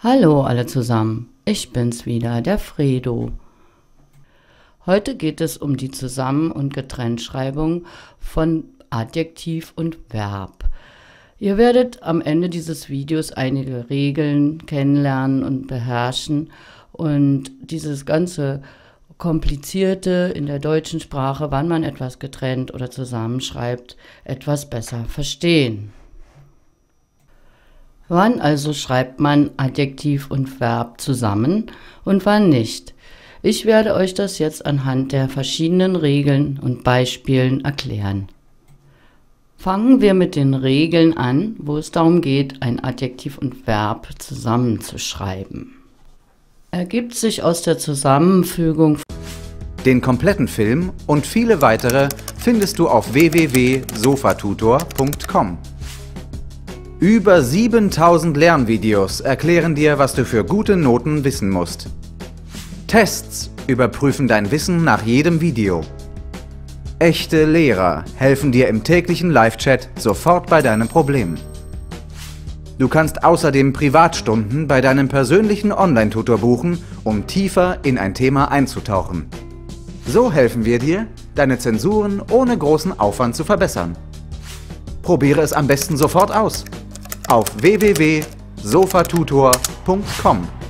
Hallo alle zusammen, ich bin's wieder, der Fredo. Heute geht es um die Zusammen- und Getrenntschreibung von Adjektiv und Verb. Ihr werdet am Ende dieses Videos einige Regeln kennenlernen und beherrschen und dieses ganze Komplizierte in der deutschen Sprache, wann man etwas getrennt oder zusammenschreibt, etwas besser verstehen. Wann also schreibt man Adjektiv und Verb zusammen und wann nicht? Ich werde euch das jetzt anhand der verschiedenen Regeln und Beispielen erklären. Fangen wir mit den Regeln an, wo es darum geht, ein Adjektiv und Verb zusammenzuschreiben. Ergibt sich aus der Zusammenfügung. Den kompletten Film und viele weitere findest du auf www.sofatutor.com. Über 7000 Lernvideos erklären dir, was du für gute Noten wissen musst. Tests überprüfen dein Wissen nach jedem Video. Echte Lehrer helfen dir im täglichen Live-Chat sofort bei deinem Problem. Du kannst außerdem Privatstunden bei deinem persönlichen Online-Tutor buchen, um tiefer in ein Thema einzutauchen. So helfen wir dir, deine Zensuren ohne großen Aufwand zu verbessern. Probiere es am besten sofort aus. Auf www.sofatutor.com